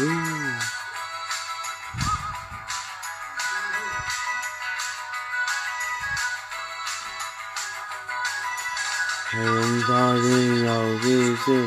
很高兴有一次，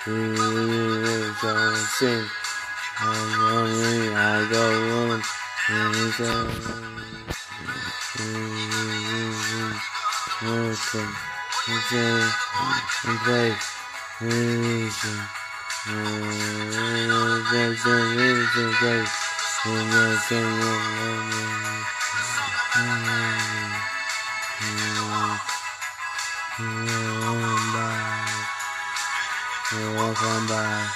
相信，很你爱的我，你在，Welcome back.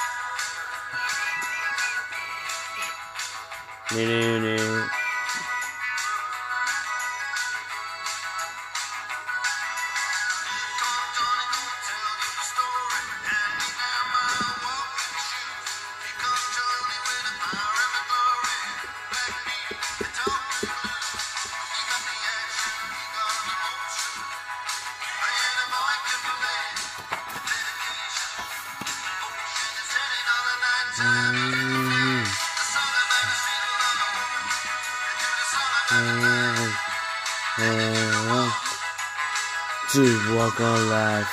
To walk on life.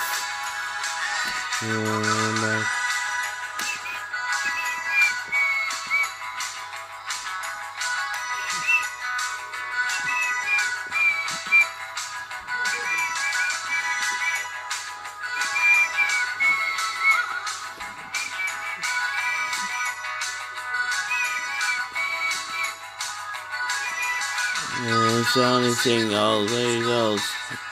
Only thing all those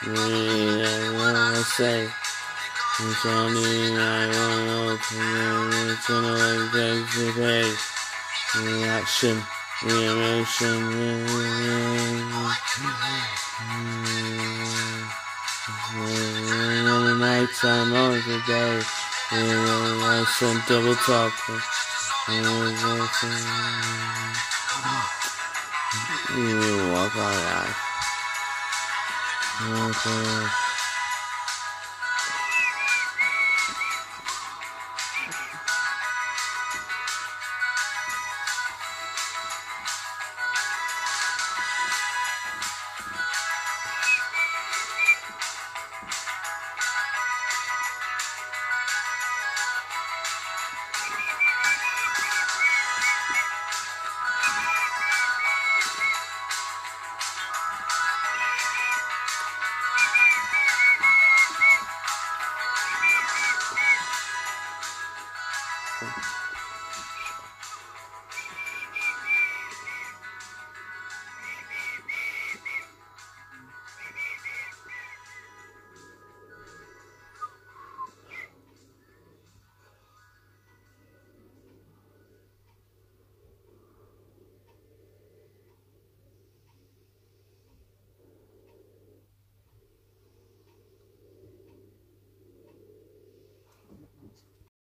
I say. It's only I want to pay. Reaction, emotion. On the night time, on the day. Some double talk. You walk on life. Okay.